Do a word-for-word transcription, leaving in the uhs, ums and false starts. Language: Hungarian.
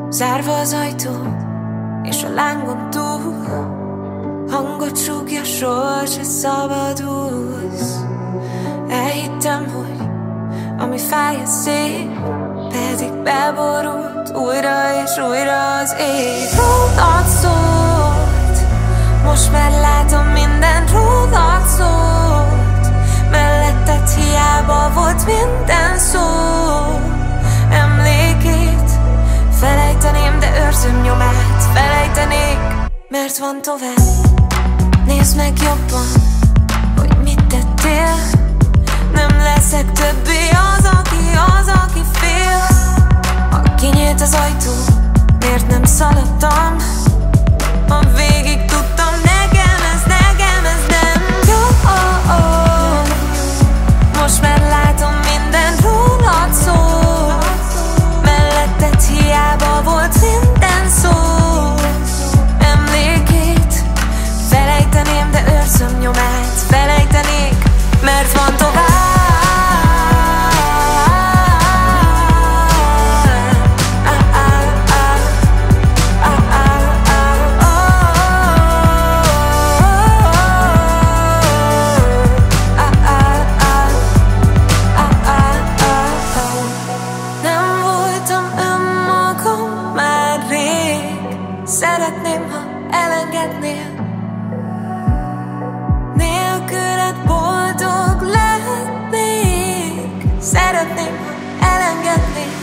Zárva az ajtó, és a lángon túl hangot súgja, sorsa szabadulsz. Elhittem, hogy ami fáj, az szép, pedig beborult újra és újra az ég. Rólad szólt, most már látom, minden rólad szólt. Melletted hiába volt minden szó. Emlékét felejteném, de őrzöm nyomát. Felejtenék, mert van tovább. Nézd meg jobban, hogy mit tettél. Nem leszek többé az, aki az, aki fél. Ha kinyílt az ajtó, miért nem szaladtam? Ha végig tudtam, nekem ez, nekem ez nem jó. Most már látom, minden rólad szól. Melletted hiába volt minden szó. Emlékét felejteném, de őrzöm nyomát. Felejtenék, mert van tovább. Szeretném, ha elengednél. Nélküled boldog lehetnék. Szeretném, ha elengednél.